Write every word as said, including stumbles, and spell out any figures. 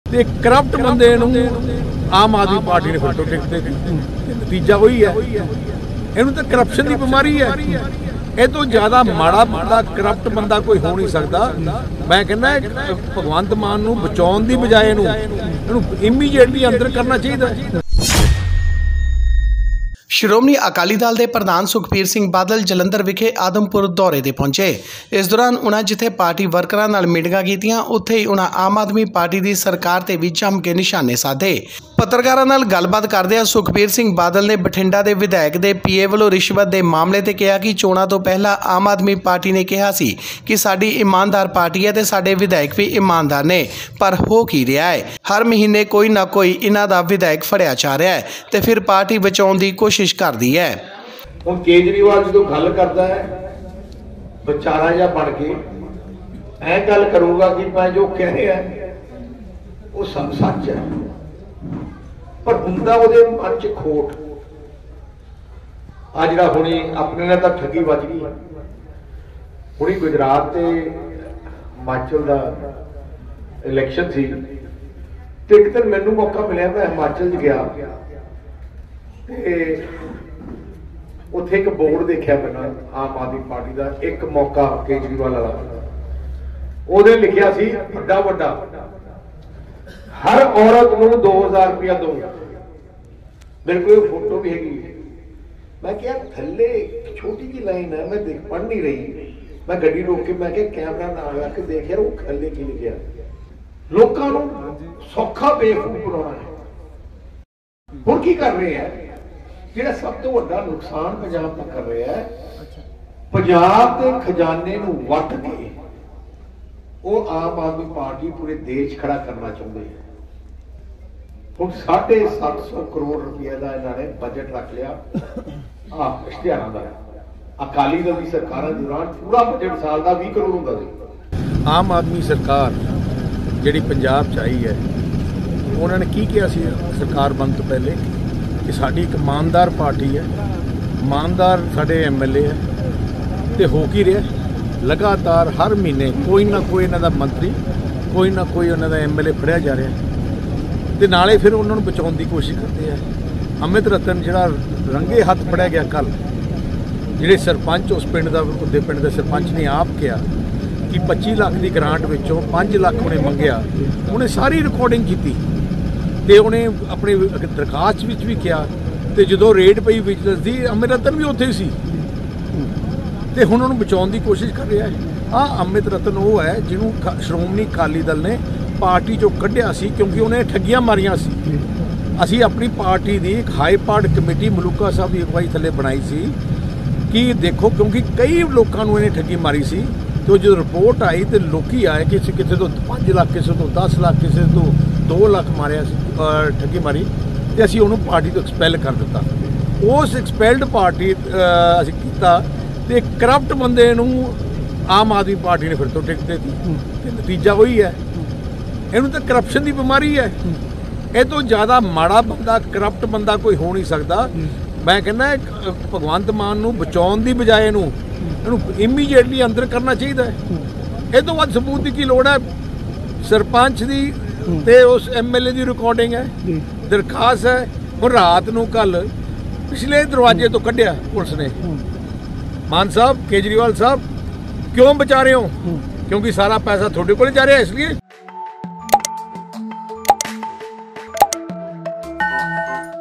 ਤੇ ਕਰਪਟ ਬੰਦੇ ਨੂੰ ਆਮ ਆਦਮੀ ਪਾਰਟੀ ਨੇ ਫਿਰ ਤੋਂ ਟਿਕਟ ਦੇ ਦਿੱਤੀ। ਨਤੀਜਾ ਉਹੀ ਹੈ। ਇਹਨੂੰ ਤਾਂ ਕਰਪਸ਼ਨ ਦੀ ਬਿਮਾਰੀ ਹੈ। ਇਹ ਤੋਂ ਜ਼ਿਆਦਾ ਮਾੜਾ ਬੰਦਾ, ਕਰਪਟ ਬੰਦਾ ਕੋਈ ਹੋ ਨਹੀਂ ਸਕਦਾ। ਮੈਂ ਕਹਿੰਦਾ ਭਗਵੰਤ ਮਾਨ ਨੂੰ ਬਚਾਉਣ ਦੀ ਬਜਾਏ ਇਹਨੂੰ ਇਹਨੂੰ ਇਮੀਡੀਏਟਲੀ ਅੰਦਰ ਕਰਨਾ ਚਾਹੀਦਾ। ਸ਼੍ਰੋਮਣੀ ਅਕਾਲੀ ਦਲ ਦੇ ਪ੍ਰਧਾਨ ਸੁਖਬੀਰ ਸਿੰਘ ਬਾਦਲ ਜਲੰਧਰ ਵਿਖੇ ਆਦਮਪੁਰ ਦੌਰੇ ਤੇ ਪਹੁੰਚੇ। ਇਸ ਦੌਰਾਨ ਉਨ੍ਹਾਂ ਜਿੱਥੇ ਪਾਰਟੀ ਵਰਕਰਾਂ ਨਾਲ ਮੀਟਿੰਗਾਂ ਕੀਤੀਆਂ, ਉੱਥੇ ਹੀ ਉਨ੍ਹਾਂ ਆਮ ਆਦਮੀ ਪਾਰਟੀ ਦੀ ਸਰਕਾਰ ਤੇ ਵੀ ਜੰਮ ਕੇ ਨਿਸ਼ਾਨੇ ਸਾਧੇ। ਪੱਤਰਕਾਰਾਂ ਨਾਲ ਗੱਲਬਾਤ ਕਰਦਿਆਂ ਸੁਖਬੀਰ ਸਿੰਘ ਬਾਦਲ ਨੇ ਬਠਿੰਡਾ ਦੇ ਵਿਧਾਇਕ ਦੇ ਪੀਏ ਵੱਲੋਂ ਰਿਸ਼ਵਤ ਦੇ ਮਾਮਲੇ ਤੇ ਕਿਹਾ ਕਿ ਚੋਣਾਂ ਤੋਂ ਪਹਿਲਾਂ ਆਮ ਆਦਮੀ ਪਾਰਟੀ ਨੇ ਕਿਹਾ ਸੀ ਕਿ ਸਾਡੀ ਇਮਾਨਦਾਰ ਪਾਰਟੀ ਹੈ ਤੇ ਸਾਡੇ ਵਿਧਾਇਕ ਵੀ ਇਮਾਨਦਾਰ ਨੇ, ਪਰ ਹੋ ਕੀ ਰਿਹਾ ਹੈ? ਹਰ ਮਹੀਨੇ ਕੋਈ ਨਾ ਕੋਈ ਇਹਨਾਂ ਦਾ ਵਿਧਾਇਕ ਫੜਿਆ ਜਾ ਰਿਹਾ ਹੈ ਤੇ ਫਿਰ ਪਾਰਟੀ ਬਚਾਉਣ ਦੀ ਕੋਸ਼ਿਸ਼ ਕਰਦੀ ਹੈ। ਹੁਣ ਕੇਜਰੀਵਾਲ ਜਦੋਂ ਗੱਲ ਕਰਦਾ ਹੈ ਵਿਚਾਰਾ ਜਿਹਾ ਬਣ ਕੇ ਐ ਗੱਲ ਕਰੂਗਾ ਕਿ ਮੈਂ ਜੋ ਕਹਿ ਰਿਹਾ ਉਹ ਸਭ ਸੱਚ ਹੈ, ਪਰ ਹੁੰਦਾ ਉਹਦੇ ਮਨ ਚ ਖੋਟ। ਆ ਜਿਹੜਾ ਹੁਣੀ ਆਪਣੇ ਨਾਲ ਤਾਂ ਠੱਗੀ ਵੱਜ ਗਈ। ਹੁਣੀ ਗੁਜਰਾਤ ਤੇ ਹਿਮਾਚਲ ਦਾ ਇਲੈਕਸ਼ਨ ਸੀ ਤੇ ਇੱਕ ਦਿਨ ਮੈਨੂੰ ਮੌਕਾ ਮਿਲਿਆ, ਮੈਂ ਹਿਮਾਚਲ ਚ ਗਿਆ ਤੇ ਉੱਥੇ ਇੱਕ ਬੋਰਡ ਦੇਖਿਆ ਮੈਨਾਂ ਆਮ ਆਦਮੀ ਪਾਰਟੀ ਦਾ, ਇੱਕ ਮੌਕਾ ਕੇਜਰੀਵਾਲ ਵਾਲਾ। ਉਹਦੇ ਲਿਖਿਆ ਸੀ ਵੱਡਾ ਵੱਡਾ ਹਰ ਔਰਤ ਨੂੰ ਦੋ ਹਜ਼ਾਰ ਰੁਪਇਆ ਦੋ। ਮੇਰੇ ਕੋਲ ਫੋਟੋ ਵੀ ਹੈਗੀ। ਮੈਂ ਕਿਹਾ ਥੱਲੇ ਛੋਟੀ ਜਿਹੀ ਲਾਈਨ ਹੈ, ਮੈਂ ਦੇਖ ਪੜ੍ਹ ਨਹੀਂ ਰਹੀ। ਮੈਂ ਗੱਡੀ ਰੋਕ ਕੇ ਮੈਂ ਕਿਹਾ ਕੈਮਰਾ ਨਾਲ ਲਾ ਕੇ ਦੇਖਿਆ ਉਹ ਥੱਲੇ ਕੀ ਲਿਖਿਆ। ਲੋਕਾਂ ਨੂੰ ਸੌਖਾ ਬੇਵਕੂਫ ਬਣਾਉਣਾ ਹੈ। ਹੁਣ ਕੀ ਕਰ ਰਹੇ ਹੈ? ਜਿਹੜਾ ਸਭ ਤੋਂ ਵੱਡਾ ਨੁਕਸਾਨ ਪੰਜਾਬ ਦਾ ਕਰ ਰਿਹਾ ਹੈ, ਪੰਜਾਬ ਦੇ ਖਜ਼ਾਨੇ ਨੂੰ ਵੱਟ ਕੇ ਉਹ ਆਮ ਆਦਮੀ ਪਾਰਟੀ ਪੂਰੇ ਦੇਸ਼ ਖੜਾ ਕਰਨਾ ਚਾਹੁੰਦੇ ਹੈ। ਹੁਣ ਸਾਢੇ ਸੱਤ ਸੌ ਕਰੋੜ ਰੁਪਏ ਦਾ ਇਹਨਾਂ ਨੇ ਬਜਟ ਰੱਖ ਲਿਆ ਆਹ ਇਸ਼ਤਿਹਾਰਾਂ ਦਾ। ਅਕਾਲੀ ਦਲ ਦੀ ਸਰਕਾਰਾਂ ਦੌਰਾਨ ਪੂਰਾ ਬਜਟ ਸਾਲ ਦਾ ਵੀਹ ਕਰੋੜ ਹੁੰਦਾ ਸੀ। ਆਮ ਆਦਮੀ ਸਰਕਾਰ ਜਿਹੜੀ ਪੰਜਾਬ 'ਚ ਆਈ ਹੈ, ਉਹਨਾਂ ਨੇ ਕੀ ਕਿਹਾ ਸੀ ਸਰਕਾਰ ਬਣਨ ਤੋਂ ਪਹਿਲੇ ਕਿ ਸਾਡੀ ਇੱਕ ਇਮਾਨਦਾਰ ਪਾਰਟੀ ਹੈ, ਇਮਾਨਦਾਰ ਸਾਡੇ ਐਮ ਐਲ ਏ ਹੈ। ਤੇ ਹੋ ਕੀ ਰਿਹਾ? ਲਗਾਤਾਰ ਹਰ ਮਹੀਨੇ ਕੋਈ ਨਾ ਕੋਈ ਇਹਨਾਂ ਦਾ ਮੰਤਰੀ, ਕੋਈ ਨਾ ਕੋਈ ਉਹਨਾਂ ਦਾ ਐਮ ਐਲ ਏ ਫੜਿਆ ਜਾ ਰਿਹਾ ਤੇ ਨਾਲੇ ਫਿਰ ਉਹਨਾਂ ਨੂੰ ਬਚਾਉਣ ਦੀ ਕੋਸ਼ਿਸ਼ ਕਰਦੇ ਆ। ਅਮਿਤ ਰਤਨ ਜਿਹੜਾ ਰੰਗੇ ਹੱਥ ਫੜਿਆ ਗਿਆ ਕੱਲ, ਜਿਹੜੇ ਸਰਪੰਚ ਉਸ ਪਿੰਡ ਦਾ, ਉਹਦੇ ਪਿੰਡ ਦੇ ਸਰਪੰਚ ਨੇ ਆਪ ਕਿਹਾ ਕਿ ਪੱਚੀ ਲੱਖ ਦੀ ਗ੍ਰਾਂਟ ਵਿੱਚੋਂ ਪੰਜ ਲੱਖ ਉਹਨੇ ਮੰਗਿਆ। ਉਹਨੇ ਸਾਰੀ ਰਿਕਾਰਡਿੰਗ ਕੀਤੀ ਤੇ ਉਹਨੇ ਆਪਣੀ ਦਰਖਾਸਤ ਵਿੱਚ ਵੀ ਕਿਹਾ। ਤੇ ਜਦੋਂ ਰੇਡ ਪਈ ਵਿਜੀਲੈਂਸ ਦੀ, ਅਮਿਤ ਰਤਨ ਵੀ ਉੱਥੇ ਸੀ ਤੇ ਹੁਣ ਉਹਨੂੰ ਬਚਾਉਣ ਦੀ ਕੋਸ਼ਿਸ਼ ਕਰ ਰਿਹਾ ਹੈ। ਆਹ ਅਮਿਤ ਰਤਨ ਉਹ ਹੈ ਜਿਹਨੂੰ ਸ਼੍ਰੋਮਣੀ ਅਕਾਲੀ ਦਲ ਨੇ ਪਾਰਟੀ ਚੋਂ ਕੱਢਿਆ ਸੀ ਕਿਉਂਕਿ ਉਹਨੇ ਠੱਗੀਆਂ ਮਾਰੀਆਂ ਸੀ। ਅਸੀਂ ਆਪਣੀ ਪਾਰਟੀ ਦੀ ਇੱਕ high power committee Maluka Sahib ਦੀ ਅਗਵਾਈ ਥੱਲੇ ਬਣਾਈ ਸੀ ਕਿ ਦੇਖੋ, ਕਿਉਂਕਿ ਕਈ ਲੋਕਾਂ ਨੂੰ ਇਹਨੇ ਠੱਗੀ ਮਾਰੀ ਸੀ। ਤੇ ਜਦੋਂ ਰਿਪੋਰਟ ਆਈ ਤੇ ਲੋਕੀ ਆਏ ਕਿ ਕਿਸੇ ਤੋਂ ਪੰਜ ਲੱਖ, ਕਿਸੇ ਤੋਂ ਦਸ ਲੱਖ, ਕਿਸੇ ਤੋਂ ਦੋ ਲੱਖ ਮਾਰਿਆ ਸੀ, ਠੱਗੀ ਮਾਰੀ, ਤੇ ਅਸੀਂ ਉਹਨੂੰ ਪਾਰਟੀ ਤੋਂ ਐਕਸਪੈਲ ਕਰ ਦਿੱਤਾ। ਉਸ ਐਕਸਪੈਲਡ ਪਾਰਟੀ ਅਸੀਂ ਕੀਤਾ ਤੇ ਕਰਪਟ ਬੰਦੇ ਨੂੰ ਆਮ ਆਦਮੀ ਪਾਰਟੀ ਨੇ ਫਿਰ ਤੋਂ ਟਿਕਟ ਦੇ ਦਿੱਤੀ। ਤੇ ਨਤੀਜਾ ਉਹੀ ਹੈ। ਇਹਨੂੰ ਤਾਂ ਕਰਪਸ਼ਨ ਦੀ ਬਿਮਾਰੀ ਹੈ। ਇਹ ਤੋਂ ਜ਼ਿਆਦਾ ਮਾੜਾ ਬੰਦਾ, ਕਰਪਟ ਬੰਦਾ ਕੋਈ ਹੋ ਨਹੀਂ ਸਕਦਾ। ਮੈਂ ਕਹਿੰਦਾ ਭਗਵੰਤ ਮਾਨ ਨੂੰ ਬਚਾਉਣ ਦੀ ਬਜਾਏ ਇਹਨੂੰ ਇਹਨੂੰ ਇਮੀਡੀਏਟਲੀ ਅੰਦਰ ਕਰਨਾ ਚਾਹੀਦਾ ਹੈ। ਇਹ ਤੋਂ ਵੱਧ ਸਬੂਤ ਦੀ ਕੀ ਲੋੜ ਹੈ? ਸਰਪੰਚ ਦੀ ਤੇ ਉਸ ਐਮ ਐਲ ਏ ਦੀ ਰਿਕਾਰਡਿੰਗ ਹੈ, ਦਰਖਾਸਤ ਹੈ। ਹੁਣ ਰਾਤ ਨੂੰ ਕੱਲ ਪਿਛਲੇ ਦਰਵਾਜ਼ੇ ਤੋਂ ਕੱਢਿਆ ਪੁਲਿਸ ਨੇ। ਮਾਨ ਸਾਹਿਬ, ਕੇਜਰੀਵਾਲ ਸਾਹਿਬ, ਕਿਉਂ ਬਚਾ ਰਹੇ ਹੋ? ਕਿਉਂਕਿ ਸਾਰਾ ਪੈਸਾ ਤੁਹਾਡੇ ਕੋਲ ਜਾ ਰਿਹਾ ਇਸ ਲਈ।